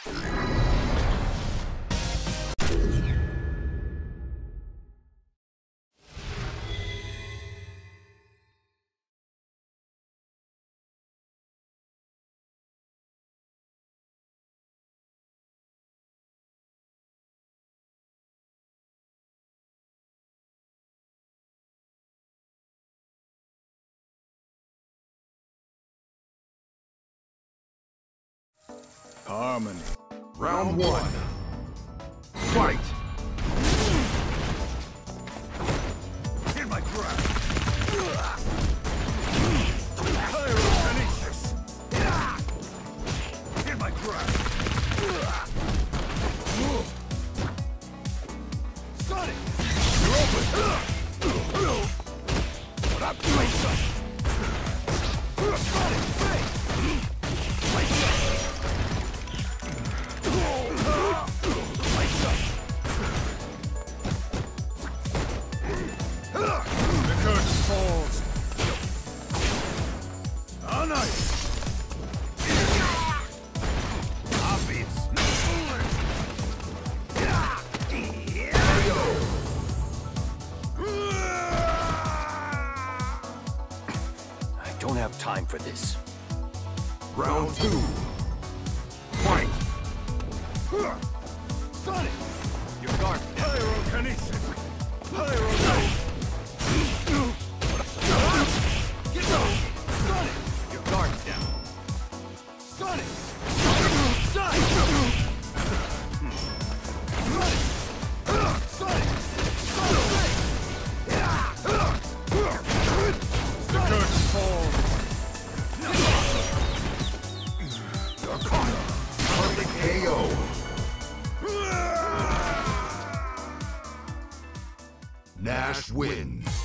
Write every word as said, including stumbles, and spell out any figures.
Harmony. Round one. Fight! In my grasp. Pyrokinesis. In my grasp. Sonic! You're open! What up, Laser? Sonic, fake! Laser! The curtain falls. Oh, nice. Obvious. I don't have time for this. Round two. Fight! Sonic! Your guard. Pyrokinesis! Pyrokinesis! Get down! Sonic! Your guard's down. Sonic! Sonic! Sonic! Sonic! The curtain falls. You're caught. Perfect K O. Nash wins.